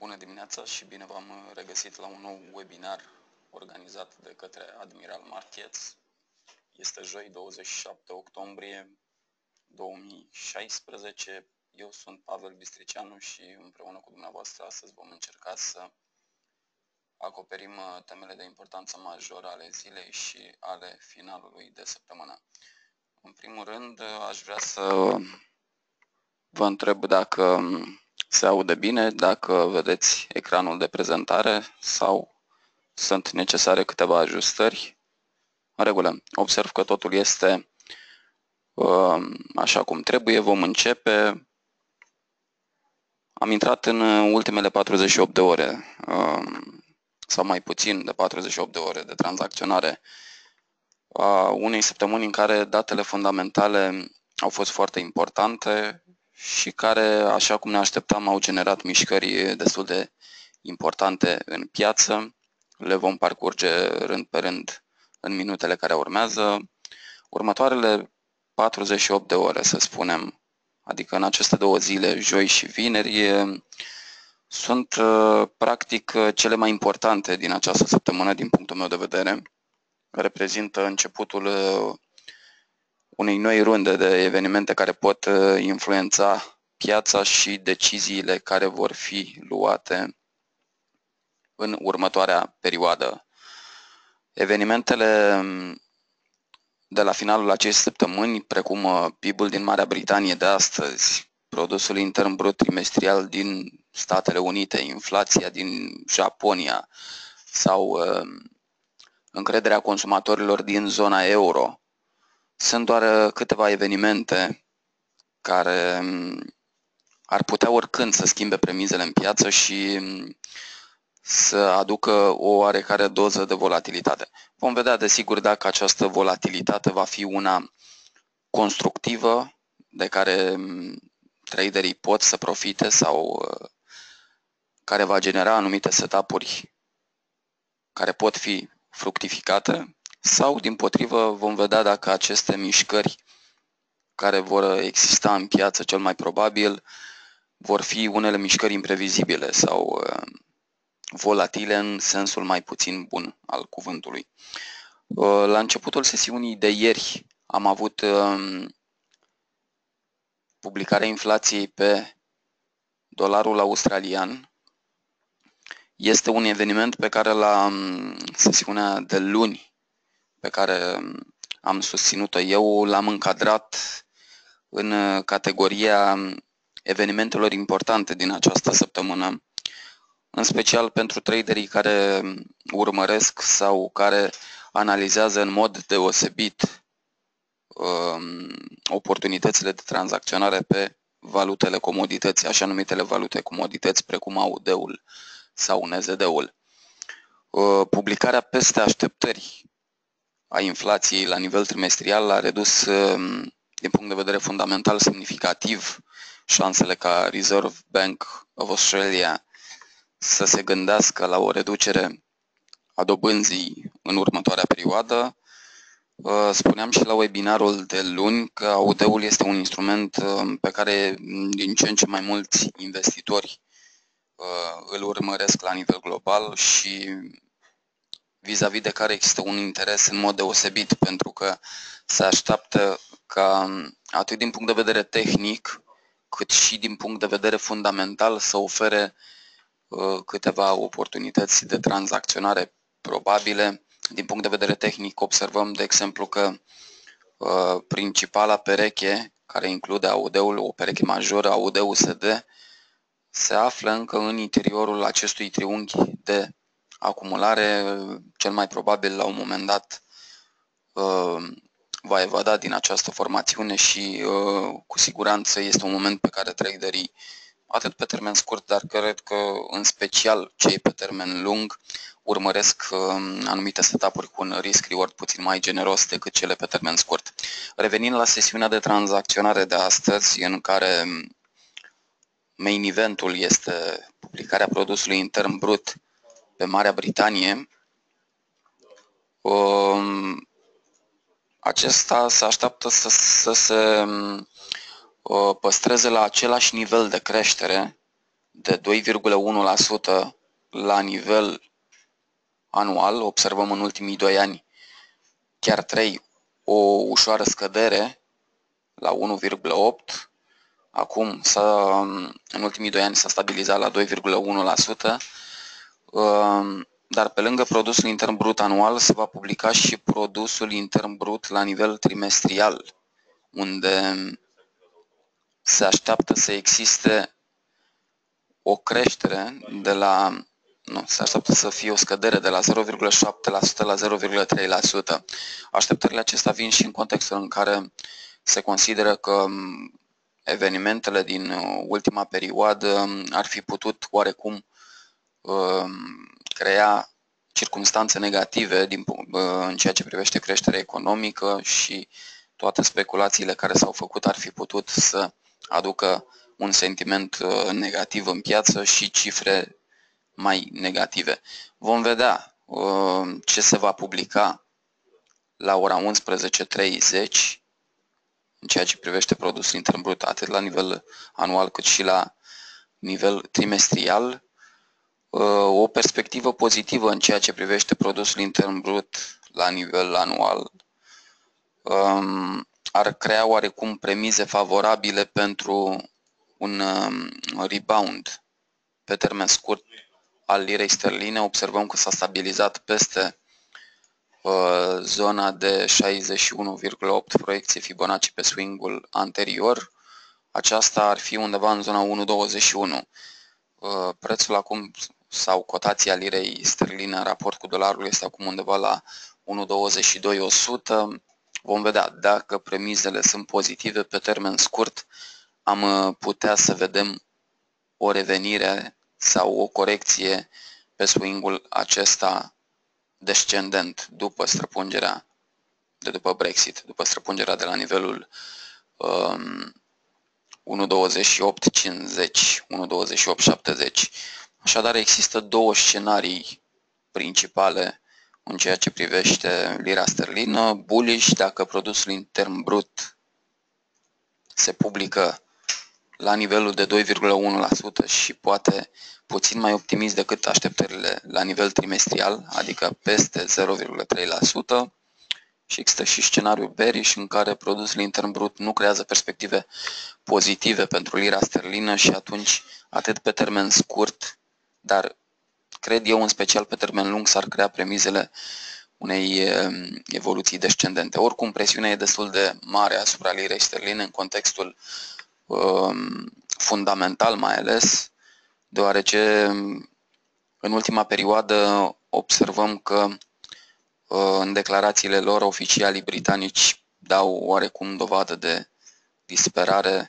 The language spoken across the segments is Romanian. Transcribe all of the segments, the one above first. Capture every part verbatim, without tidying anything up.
Bună dimineața și bine v-am regăsit la un nou webinar organizat de către Admiral Markets. Este joi, douăzeci și șapte octombrie două mii șaisprezece. Eu sunt Pavel Bistricianu și împreună cu dumneavoastră astăzi vom încerca să acoperim temele de importanță majoră ale zilei și ale finalului de săptămână. În primul rând, aș vrea să vă întreb dacă se aude bine, dacă vedeți ecranul de prezentare sau sunt necesare câteva ajustări. În regulă, observ că totul este așa cum trebuie. Vom începe. Am intrat în ultimele patruzeci și opt de ore sau mai puțin de patruzeci și opt de ore de tranzacționare a unei săptămâni în care datele fundamentale au fost foarte importante și care, așa cum ne așteptam, au generat mișcări destul de importante în piață. Le vom parcurge rând pe rând în minutele care urmează. Următoarele patruzeci și opt de ore, să spunem, adică în aceste două zile, joi și vineri, sunt practic cele mai importante din această săptămână, din punctul meu de vedere. Reprezintă începutul unei noi runde de evenimente care pot influența piața și deciziile care vor fi luate în următoarea perioadă. Evenimentele de la finalul acestei săptămâni, precum P I B-ul din Marea Britanie de astăzi, produsul intern brut trimestrial din Statele Unite, inflația din Japonia sau încrederea consumatorilor din zona euro, sunt doar câteva evenimente care ar putea oricând să schimbe premizele în piață și să aducă o oarecare doză de volatilitate. Vom vedea, desigur, dacă această volatilitate va fi una constructivă, de care traderii pot să profite sau care va genera anumite setup-uri care pot fi fructificate, sau, dimpotrivă, vom vedea dacă aceste mișcări care vor exista în piață, cel mai probabil, vor fi unele mișcări imprevizibile sau volatile în sensul mai puțin bun al cuvântului. La începutul sesiunii de ieri am avut publicarea inflației pe dolarul australian. Este un eveniment pe care la sesiunea de luni, pe care am susținut-o eu, l-am încadrat în categoria evenimentelor importante din această săptămână, în special pentru traderii care urmăresc sau care analizează în mod deosebit um, oportunitățile de tranzacționare pe valutele comodități, așa numitele valute comodități, precum A U D-ul sau N Z D-ul. Uh, publicarea peste așteptări a inflației la nivel trimestrial a redus, um, din punct de vedere fundamental, semnificativ șansele ca Reserve Bank of Australia să se gândească la o reducere a dobânzii în următoarea perioadă. Spuneam și la webinarul de luni că A U D-ul este un instrument pe care din ce în ce mai mulți investitori îl urmăresc la nivel global și vis-a-vis de care există un interes în mod deosebit, pentru că se așteaptă ca atât din punct de vedere tehnic cât și din punct de vedere fundamental să ofere câteva oportunități de tranzacționare probabile. Din punct de vedere tehnic observăm, de exemplu, că uh, principala pereche, care include A U D-ul, o pereche majoră, A U D-U S D, se află încă în interiorul acestui triunghi de acumulare. Cel mai probabil, la un moment dat, uh, va evada din această formațiune și uh, cu siguranță este un moment pe care traderii, atât pe termen scurt, dar cred că în special cei pe termen lung, urmăresc anumite setup-uri cu un risk-reward puțin mai generos decât cele pe termen scurt. Revenind la sesiunea de tranzacționare de astăzi, în care main eventul este publicarea produsului intern brut pe Marea Britanie, acesta se așteaptă să, să se păstreze la același nivel de creștere de doi virgulă unu la sută la nivel anual, observăm în ultimii doi ani, chiar trei, o ușoară scădere la unu virgulă opt. Acum, s-a, în ultimii doi ani s-a stabilizat la doi virgulă unu la sută, dar pe lângă produsul intern brut anual se va publica și produsul intern brut la nivel trimestrial, unde se așteaptă să existe o creștere de la, nu, se așteaptă să fie o scădere de la zero virgulă șapte la sută la zero virgulă trei la sută. Așteptările acestea vin și în contextul în care se consideră că evenimentele din ultima perioadă ar fi putut oarecum crea circumstanțe negative din, în ceea ce privește creșterea economică și toate speculațiile care s-au făcut ar fi putut să aducă un sentiment negativ în piață și cifre mai negative. Vom vedea ce se va publica la ora unsprezece treizeci în ceea ce privește produsul intern brut, atât la nivel anual cât și la nivel trimestrial. O perspectivă pozitivă în ceea ce privește produsul intern brut la nivel anual ar crea oarecum premize favorabile pentru un rebound pe termen scurt al lirei sterline. Observăm că s-a stabilizat peste zona de șaizeci și unu virgulă opt proiecție Fibonacci pe swing-ul anterior. Aceasta ar fi undeva în zona unu virgulă douăzeci și unu. Prețul acum sau cotația lirei sterline în raport cu dolarul este acum undeva la unu virgulă douăzeci și doi la sută. Vom vedea dacă premizele sunt pozitive pe termen scurt. Am putea să vedem o revenire sau o corecție pe swing-ul acesta descendent după străpungerea de după Brexit, după străpungerea de la nivelul um, unu virgulă douăzeci și opt cincizeci, unu virgulă douăzeci și opt șaptezeci. Așadar, există două scenarii principale în ceea ce privește lira sterlină. Bullish, dacă produsul intern brut se publică la nivelul de doi virgulă unu la sută și poate puțin mai optimist decât așteptările la nivel trimestrial, adică peste zero virgulă trei la sută. Și există și scenariul bearish în care produsul intern brut nu creează perspective pozitive pentru lira sterlină și atunci atât pe termen scurt, dar cred eu în special pe termen lung s-ar crea premizele unei evoluții descendente. Oricum, presiunea e destul de mare asupra lirei sterline în contextul um, fundamental mai ales, deoarece în ultima perioadă observăm că în declarațiile lor oficialii britanici dau oarecum dovadă de disperare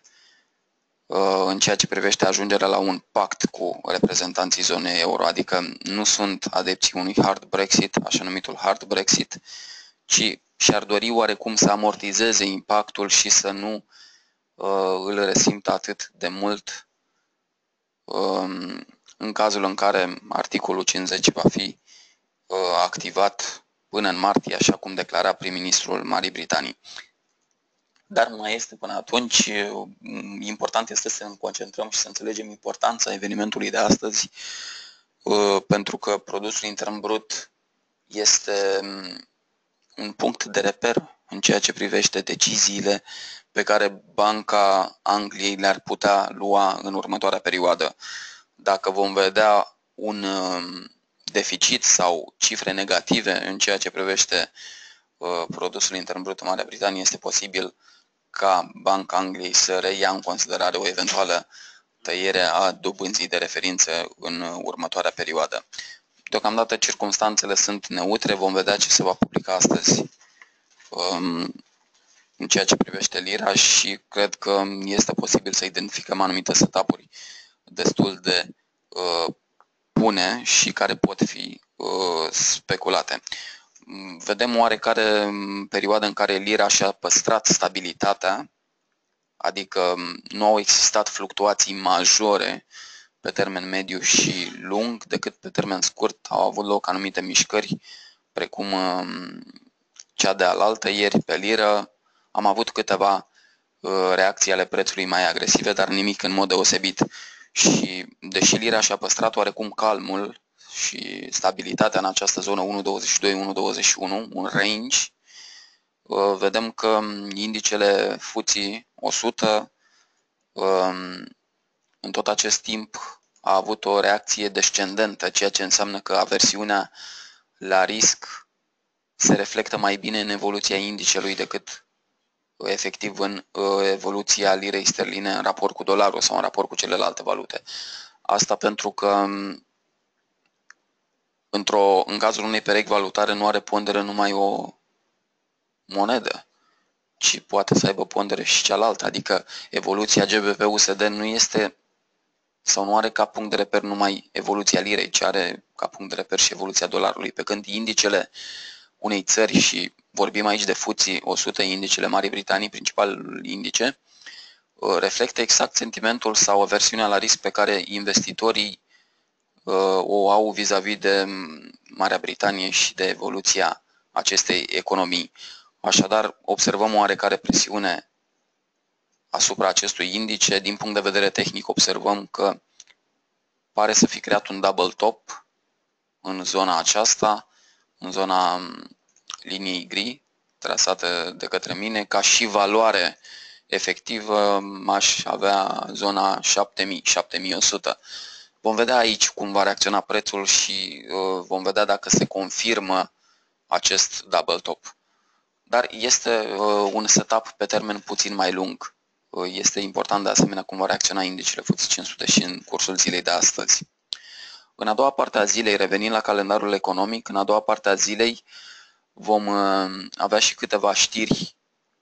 în ceea ce privește ajungerea la un pact cu reprezentanții zonei euro, adică nu sunt adepții unui hard Brexit, așa numitul hard Brexit, ci și-ar dori oarecum să amortizeze impactul și să nu uh, îl resimtă atât de mult uh, în cazul în care articolul cincizeci va fi uh, activat până în martie, așa cum declara prim-ministrul Marii Britanii. Dar mai este până atunci, important este să ne concentrăm și să înțelegem importanța evenimentului de astăzi, pentru că produsul intern brut este un punct de reper în ceea ce privește deciziile pe care Banca Angliei le-ar putea lua în următoarea perioadă. Dacă vom vedea un deficit sau cifre negative în ceea ce privește produsul intern brut în Marea Britanie, este posibil ca Banca Angliei să reia în considerare o eventuală tăiere a dobânzii de referință în următoarea perioadă. Deocamdată circumstanțele sunt neutre, vom vedea ce se va publica astăzi um, în ceea ce privește lira și cred că este posibil să identificăm anumite setup-uri destul de uh, bune și care pot fi uh, speculate. Vedem oarecare perioadă în care lira și-a păstrat stabilitatea, adică nu au existat fluctuații majore pe termen mediu și lung, decât pe termen scurt au avut loc anumite mișcări, precum cea de alaltă ieri pe liră. Am avut câteva reacții ale prețului mai agresive, dar nimic în mod deosebit. Și deși lira și-a păstrat oarecum calmul și stabilitatea în această zonă unu virgulă douăzeci și doi - unu virgulă douăzeci și unu, un range, vedem că indicele F T S E o sută în tot acest timp a avut o reacție descendentă, ceea ce înseamnă că aversiunea la risc se reflectă mai bine în evoluția indicelui decât efectiv în evoluția lirei sterline în raport cu dolarul sau în raport cu celelalte valute. Asta pentru că într-o, în cazul unei perechi valutare nu are pondere numai o monedă, ci poate să aibă pondere și cealaltă, adică evoluția G B P U S D nu este sau nu are ca punct de reper numai evoluția lirei, ci are ca punct de reper și evoluția dolarului, pe când indicele unei țări, și vorbim aici de F T S E o sută, indicele Marii Britanii, principalul indice, reflectă exact sentimentul sau aversiunea la risc pe care investitorii o au vis-a-vis de Marea Britanie și de evoluția acestei economii. Așadar, observăm o oarecare presiune asupra acestui indice. Din punct de vedere tehnic, observăm că pare să fi creat un double top în zona aceasta, în zona liniei gri trasată de către mine. Ca și valoare efectivă aș avea zona șapte mii - șapte mii o sută. Vom vedea aici cum va reacționa prețul și uh, vom vedea dacă se confirmă acest double top. Dar este uh, un setup pe termen puțin mai lung. Uh, este important de asemenea cum va reacționa indicele F T S E cinci sute și în cursul zilei de astăzi. În a doua parte a zilei, revenind la calendarul economic, în a doua parte a zilei vom uh, avea și câteva știri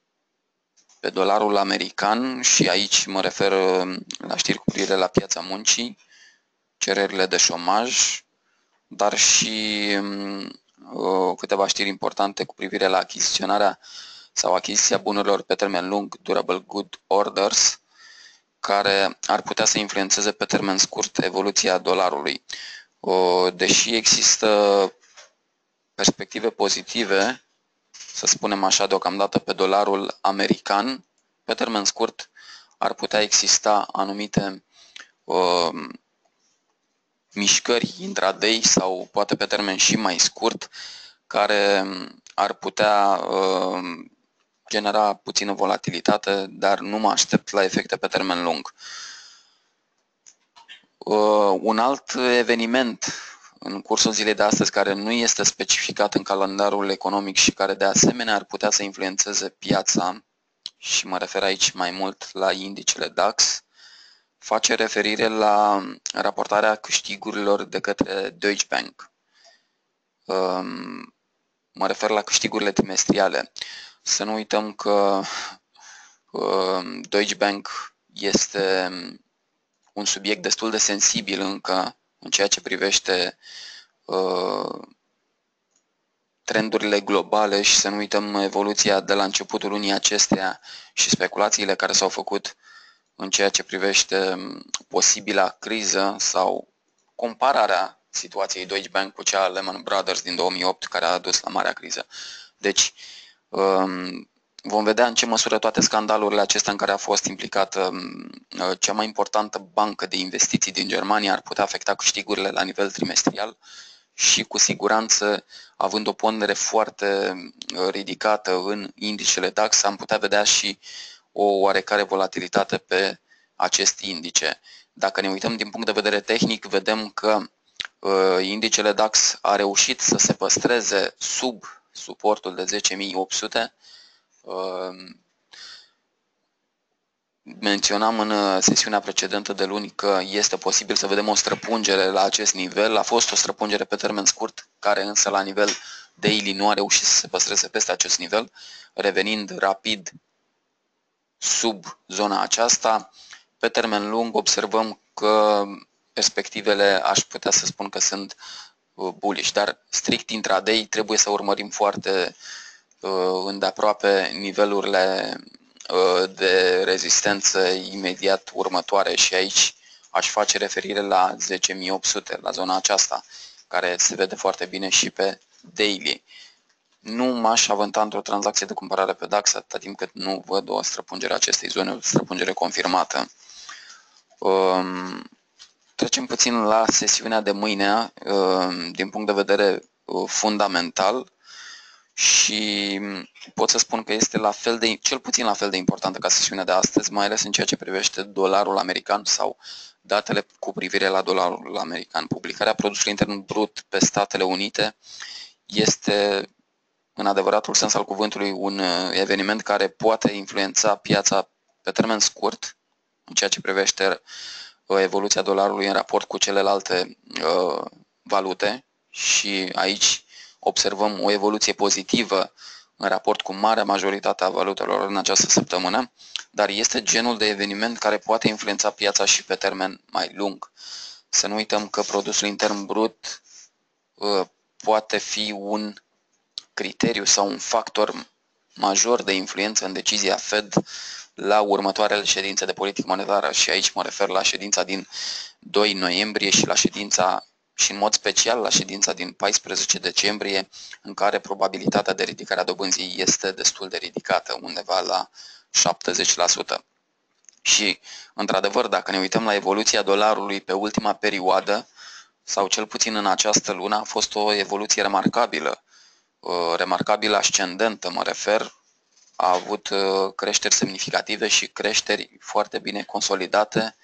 pe dolarul american și aici mă refer uh, la știri cu privire la piața muncii, cererile de șomaj, dar și uh, câteva știri importante cu privire la achiziționarea sau achiziția bunurilor pe termen lung, durable good orders, care ar putea să influențeze pe termen scurt evoluția dolarului. Uh, deși există perspective pozitive, să spunem așa, deocamdată pe dolarul american, pe termen scurt ar putea exista anumite uh, mișcări intraday sau poate pe termen și mai scurt, care ar putea uh, genera puțină volatilitate, dar nu mă aștept la efecte pe termen lung. Uh, un alt eveniment în cursul zilei de astăzi, care nu este specificat în calendarul economic și care de asemenea ar putea să influențeze piața, și mă refer aici mai mult la indicele DAX, face referire la raportarea câștigurilor de către Deutsche Bank. Mă refer la câștigurile trimestriale. Să nu uităm că Deutsche Bank este un subiect destul de sensibil încă în ceea ce privește trendurile globale și să nu uităm evoluția de la începutul lunii acesteia și speculațiile care s-au făcut în ceea ce privește posibila criză sau compararea situației Deutsche Bank cu cea a Lehman Brothers din două mii opt, care a dus la marea criză. Deci, vom vedea în ce măsură toate scandalurile acestea în care a fost implicată cea mai importantă bancă de investiții din Germania ar putea afecta câștigurile la nivel trimestrial și cu siguranță, având o pondere foarte ridicată în indicele DAX, am putea vedea și o oarecare volatilitate pe acest indice. Dacă ne uităm din punct de vedere tehnic, vedem că uh, indicele DAX a reușit să se păstreze sub suportul de zece mii opt sute. Uh, menționam în sesiunea precedentă de luni că este posibil să vedem o străpungere la acest nivel. A fost o străpungere pe termen scurt, care însă la nivel daily nu a reușit să se păstreze peste acest nivel, revenind rapid sub zona aceasta. Pe termen lung observăm că perspectivele aș putea să spun că sunt bullish, dar strict intraday trebuie să urmărim foarte îndeaproape nivelurile de rezistență imediat următoare și aici aș face referire la zece mii opt sute, la zona aceasta, care se vede foarte bine și pe daily. Nu m-aș avânta într-o tranzacție de cumpărare pe DAX atâta timp cât nu văd o străpungere a acestei zone, o străpungere confirmată. trecem puțin la sesiunea de mâine din punct de vedere fundamental și pot să spun că este la fel de, cel puțin la fel de importantă ca sesiunea de astăzi, mai ales în ceea ce privește dolarul american sau datele cu privire la dolarul american. Publicarea produsului intern brut pe Statele Unite este, în adevăratul sens al cuvântului, un eveniment care poate influența piața pe termen scurt în ceea ce privește evoluția dolarului în raport cu celelalte uh, valute și aici observăm o evoluție pozitivă în raport cu marea majoritate a valutelor în această săptămână, dar este genul de eveniment care poate influența piața și pe termen mai lung. Să nu uităm că produsul intern brut uh, poate fi un criteriu sau un factor major de influență în decizia Fed la următoarele ședințe de politică monetară și aici mă refer la ședința din doi noiembrie și la ședința și în mod special la ședința din paisprezece decembrie, în care probabilitatea de ridicare a dobânzii este destul de ridicată, undeva la șaptezeci la sută. Și, într-adevăr, dacă ne uităm la evoluția dolarului pe ultima perioadă, sau cel puțin în această lună, a fost o evoluție remarcabilă, remarcabil ascendentă, mă refer, a avut creșteri semnificative și creșteri foarte bine consolidate,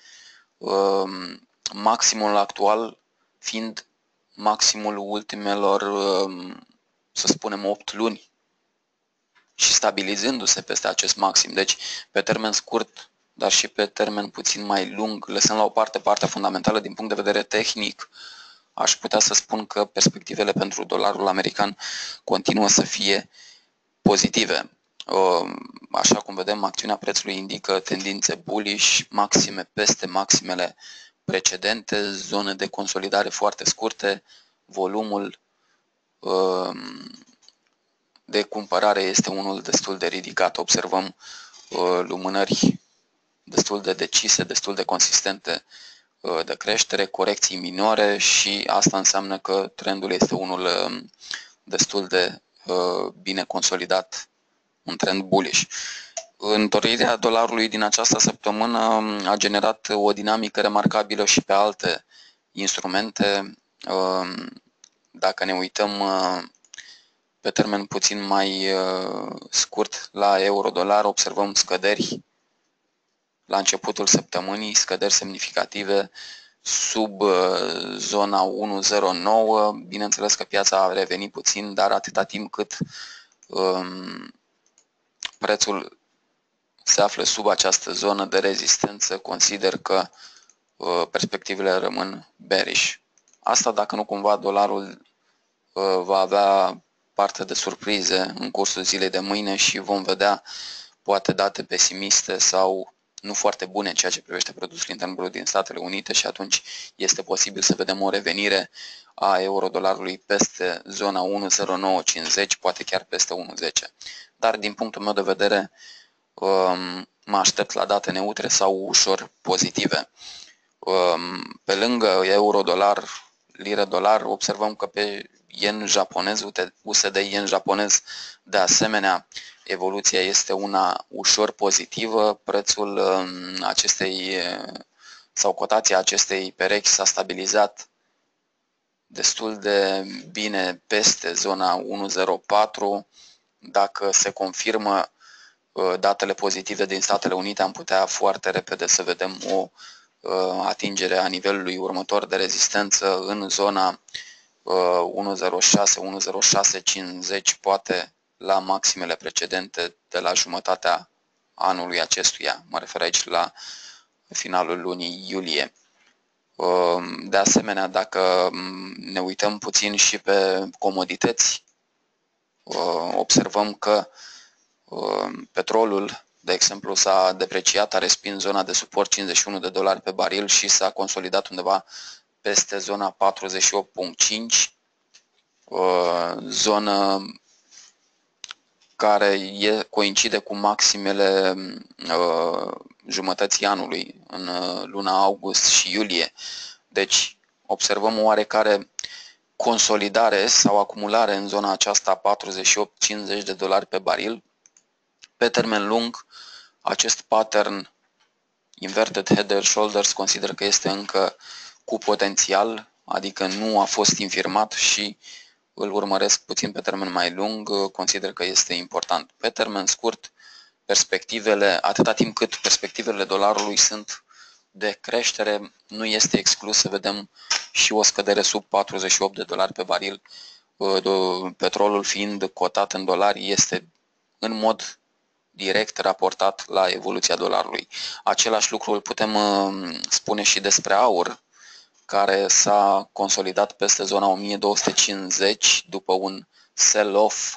maximul actual fiind maximul ultimelor, să spunem, opt luni și stabilizându-se peste acest maxim. Deci, pe termen scurt, dar și pe termen puțin mai lung, lăsând la o parte partea fundamentală din punct de vedere tehnic, aș putea să spun că perspectivele pentru dolarul american continuă să fie pozitive. Așa cum vedem, acțiunea prețului indică tendințe bullish, maxime peste maximele precedente, zone de consolidare foarte scurte, volumul de cumpărare este unul destul de ridicat. Observăm lumânări destul de decise, destul de consistente de creștere, corecții minore și asta înseamnă că trendul este unul destul de bine consolidat, un trend bullish. Întorirea dolarului din această săptămână a generat o dinamică remarcabilă și pe alte instrumente. Dacă ne uităm pe termen puțin mai scurt la euro-dolar, observăm scăderi la începutul săptămânii, scăderi semnificative sub zona unu virgulă zero nouă. Bineînțeles că piața a revenit puțin, dar atâta timp cât um, prețul se află sub această zonă de rezistență, consider că uh, perspectivele rămân bearish. Asta dacă nu cumva dolarul uh, va avea parte de surprize în cursul zilei de mâine și vom vedea poate date pesimiste sau nu foarte bune în ceea ce privește produsul intern brut din Statele Unite și atunci este posibil să vedem o revenire a euro-dolarului peste zona unu virgulă zero nouă cincizeci, poate chiar peste unu virgulă zece. Dar din punctul meu de vedere mă aștept la date neutre sau ușor pozitive. Pe lângă euro-dolar, liră-dolar, observăm că pe yen japonez, U S D yen japonez, de asemenea, evoluția este una ușor pozitivă. Prețul acestei sau cotația acestei perechi s-a stabilizat destul de bine peste zona unu virgulă zero patru. Dacă se confirmă datele pozitive din Statele Unite, am putea foarte repede să vedem o atingere a nivelului următor de rezistență în zona unu virgulă zero șase, unu virgulă zero șase cincizeci, poate la maximele precedente de la jumătatea anului acestuia. Mă refer aici la finalul lunii iulie. De asemenea, dacă ne uităm puțin și pe comodități, observăm că petrolul, de exemplu, s-a depreciat, a respins zona de suport cincizeci și unu de dolari pe baril și s-a consolidat undeva peste zona patruzeci și opt virgulă cinci, zonă care e, coincide cu maximele uh, jumătății anului, în uh, luna august și iulie. Deci observăm o oarecare consolidare sau acumulare în zona aceasta patruzeci și opt cincizeci de dolari pe baril. Pe termen lung, acest pattern inverted head and shoulders consider că este încă cu potențial, adică nu a fost infirmat și îl urmăresc puțin pe termen mai lung, consider că este important. Pe termen scurt, perspectivele, atâta timp cât perspectivele dolarului sunt de creștere, nu este exclus să vedem și o scădere sub patruzeci și opt de dolari pe baril. Petrolul fiind cotat în dolari, este în mod direct raportat la evoluția dolarului. Același lucru îl putem spune și despre aur, care s-a consolidat peste zona o mie două sute cincizeci după un sell-off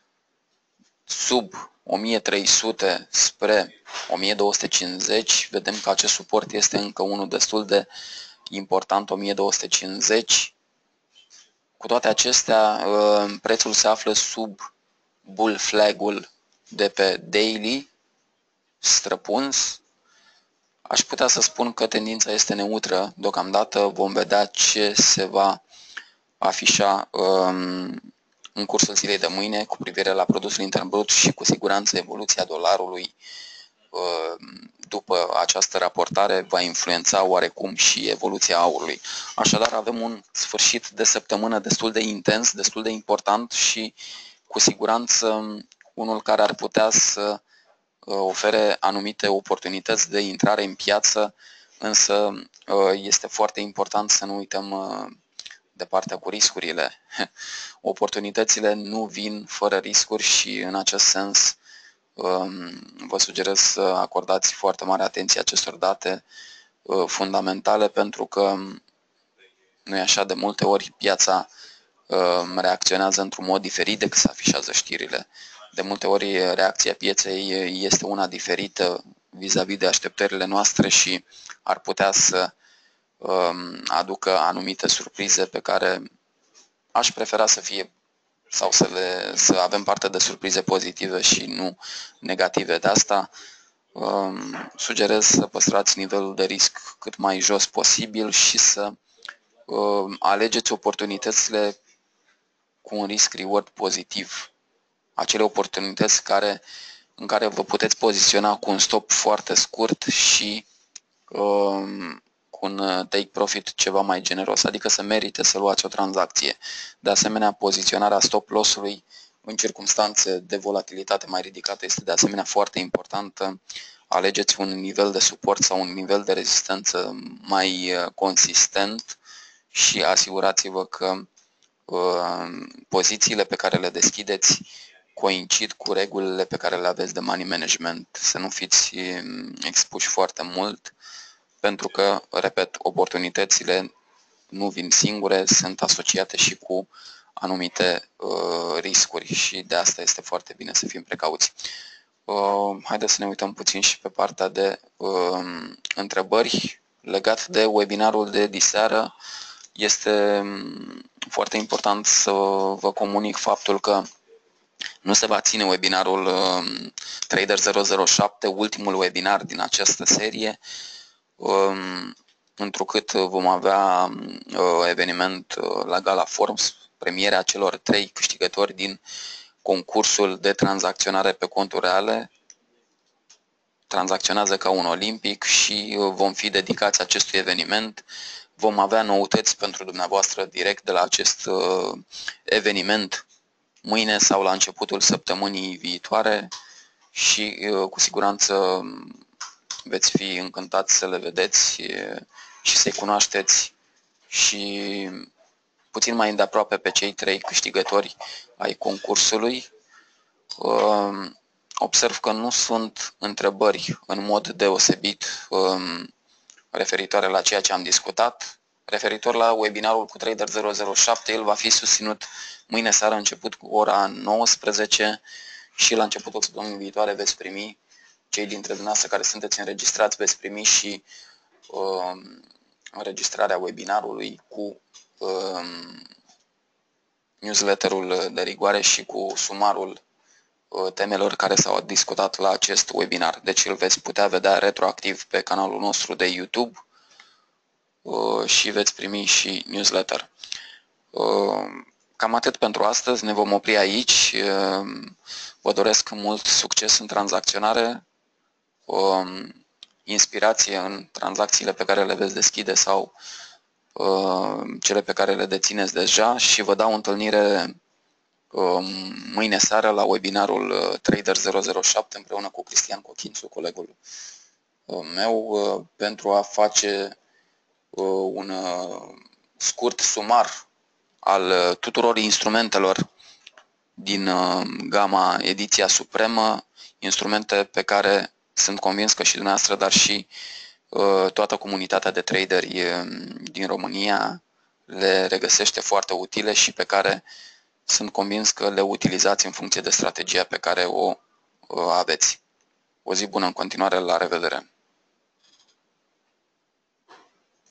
sub o mie trei sute spre o mie două sute cincizeci. Vedem că acest suport este încă unul destul de important, o mie două sute cincizeci. Cu toate acestea, prețul se află sub bull flag-ul de pe daily, străpuns. Aș putea să spun că tendința este neutră deocamdată. Vom vedea ce se va afișa um, în cursul zilei de mâine cu privire la produsul intern brut și cu siguranță evoluția dolarului um, după această raportare va influența oarecum și evoluția aurului. Așadar avem un sfârșit de săptămână destul de intens, destul de important și cu siguranță unul care ar putea să ofere anumite oportunități de intrare în piață, însă este foarte important să nu uităm de partea cu riscurile. Oportunitățile nu vin fără riscuri și în acest sens vă sugerez să acordați foarte mare atenție acestor date fundamentale, pentru că nu e așa, de multe ori piața reacționează într-un mod diferit decât se afișează știrile. De multe ori reacția pieței este una diferită vis-a-vis de așteptările noastre și ar putea să aducă anumite surprize pe care aș prefera să fie sau să, le, să avem parte de surprize pozitive și nu negative. De asta sugerez să păstrați nivelul de risc cât mai jos posibil și să alegeți oportunitățile cu un risc-reward pozitiv. Acele oportunități care, în care vă puteți poziționa cu un stop foarte scurt și um, cu un take profit ceva mai generos, adică să merite să luați o tranzacție. De asemenea, poziționarea stop loss-ului în circunstanțe de volatilitate mai ridicată este de asemenea foarte importantă. Alegeți un nivel de suport sau un nivel de rezistență mai consistent și asigurați-vă că uh, pozițiile pe care le deschideți coincid cu regulile pe care le aveți de money management, să nu fiți expuși foarte mult, pentru că, repet, oportunitățile nu vin singure, sunt asociate și cu anumite uh, riscuri și de asta este foarte bine să fim precauți. Uh, haideți să ne uităm puțin și pe partea de uh, întrebări legat de webinarul de diseară. Este foarte important să vă comunic faptul că nu se va ține webinarul uh, Trader zero zero șapte, ultimul webinar din această serie, um, întrucât vom avea uh, eveniment uh, la Gala Forbes, premierea celor trei câștigători din concursul de tranzacționare pe conturi reale. Tranzacționează ca un olimpic și uh, vom fi dedicați acestui eveniment. Vom avea noutăți pentru dumneavoastră direct de la acest uh, eveniment mâine sau la începutul săptămânii viitoare și cu siguranță veți fi încântați să le vedeți și să-i cunoașteți și puțin mai îndeaproape pe cei trei câștigători ai concursului. Observ că nu sunt întrebări în mod deosebit referitoare la ceea ce am discutat. Referitor la webinarul cu Trader zero zero șapte, el va fi susținut mâine seară, început cu ora nouăsprezece și la începutul săptămânii viitoare veți primi, cei dintre dumneavoastră care sunteți înregistrați, veți primi și uh, înregistrarea webinarului cu uh, newsletterul de rigoare și cu sumarul uh, temelor care s-au discutat la acest webinar. Deci îl veți putea vedea retroactiv pe canalul nostru de YouTube și veți primi și newsletter. Cam atât pentru astăzi, ne vom opri aici. Vă doresc mult succes în tranzacționare, inspirație în tranzacțiile pe care le veți deschide sau cele pe care le dețineți deja și vă dau întâlnire mâine seară la webinarul Trader zero zero șapte împreună cu Cristian Cochințu, colegul meu, pentru a face un scurt sumar al tuturor instrumentelor din gama Ediția Supremă, instrumente pe care sunt convins că și dumneavoastră, dar și toată comunitatea de traderi din România le regăsește foarte utile și pe care sunt convins că le utilizați în funcție de strategia pe care o aveți. O zi bună în continuare, la revedere!